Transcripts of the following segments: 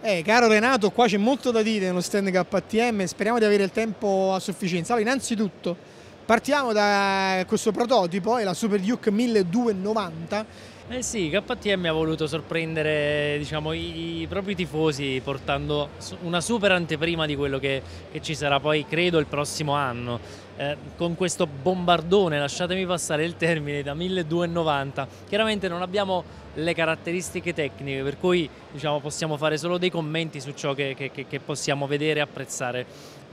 Caro Renato, qua c'è molto da dire nello stand KTM, speriamo di avere il tempo a sufficienza. Allora, innanzitutto partiamo da questo prototipo, è la Super Duke 1290. Eh sì, KTM ha voluto sorprendere, diciamo, i propri tifosi portando una super anteprima di quello che ci sarà poi, credo, il prossimo anno. Con questo bombardone, lasciatemi passare il termine, da 1290. Chiaramente non abbiamo le caratteristiche tecniche, per cui diciamo, possiamo fare solo dei commenti su ciò che possiamo vedere e apprezzare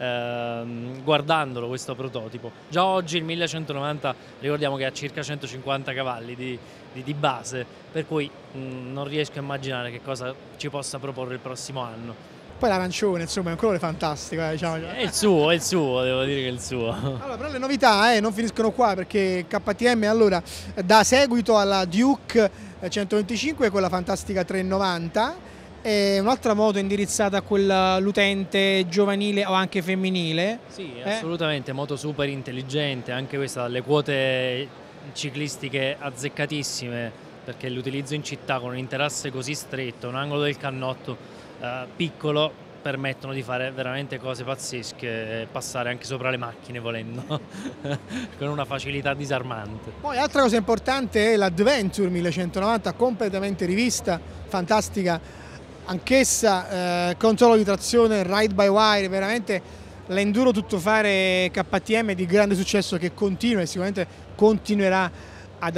guardandolo, questo prototipo. Già oggi il 1190 ricordiamo che ha circa 150 cavalli di base, per cui non riesco a immaginare che cosa ci possa proporre il prossimo anno. Poi l'arancione, insomma, è un colore fantastico, diciamo. È il suo, devo dire che è il suo. Allora, però le novità non finiscono qua, perché KTM allora dà seguito alla Duke 125 con la fantastica 390, e un'altra moto indirizzata a quell'utente giovanile o anche femminile. Sì, assolutamente, moto super intelligente, anche questa dalle quote ciclistiche azzeccatissime, perché l'utilizzo in città con un interasse così stretto, un angolo del cannotto piccolo, permettono di fare veramente cose pazzesche e passare anche sopra le macchine volendo con una facilità disarmante. Poi altra cosa importante è l'Adventure 1190 completamente rivista, fantastica anch'essa, controllo di trazione, ride by wire, veramente l'enduro tuttofare KTM di grande successo, che continua e sicuramente continuerà ad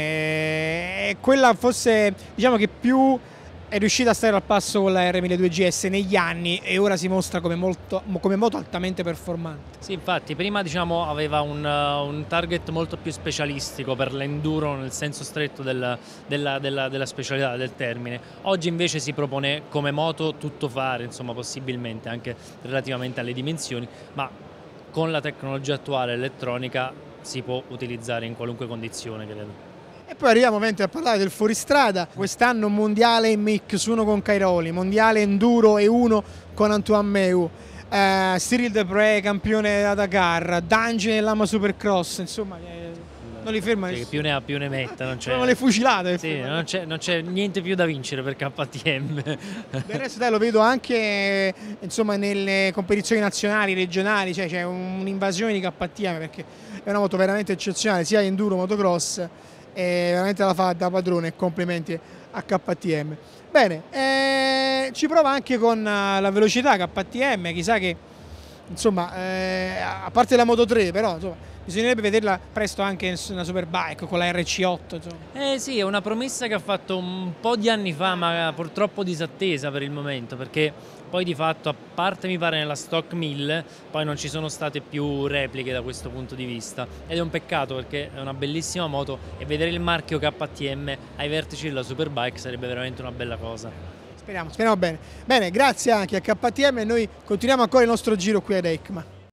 averne. Quella forse, diciamo, che più è riuscita a stare al passo con la R1200GS negli anni, e ora si mostra come moto altamente performante. Sì, infatti prima, diciamo, aveva un target molto più specialistico per l'enduro nel senso stretto della specialità del termine. Oggi invece si propone come moto tuttofare, insomma, possibilmente anche relativamente alle dimensioni, ma con la tecnologia attuale elettronica si può utilizzare in qualunque condizione, credo. E poi arriviamo ovviamente a parlare del fuoristrada. Quest'anno mondiale mix, uno con Cairoli, mondiale enduro e uno con Antoine Meu, Cyril Depré campione della Dakar, Dange nell'Ama Supercross, insomma non li ferma nessuno. Più ne ha più ne metta, non c'è. Sono le fucilate. Sì, non c'è niente più da vincere per KTM. Del resto lo vedo anche, insomma, nelle competizioni nazionali, regionali, cioè c'è un'invasione di KTM, perché è una moto veramente eccezionale, sia enduro, motocross, e veramente la fa da padrone, complimenti a KTM. Bene, ci prova anche con la velocità KTM, chissà che, insomma, a parte la Moto 3, però insomma, bisognerebbe vederla presto anche in una Superbike con la RC8. Insomma. Sì, è una promessa che ha fatto un po' di anni fa, ma purtroppo disattesa per il momento, perché poi di fatto, a parte mi pare nella Stock 1000, poi non ci sono state più repliche da questo punto di vista, ed è un peccato perché è una bellissima moto e vedere il marchio KTM ai vertici della Superbike sarebbe veramente una bella cosa. Speriamo bene. Bene, grazie anche a KTM, e noi continuiamo ancora il nostro giro qui ad EICMA.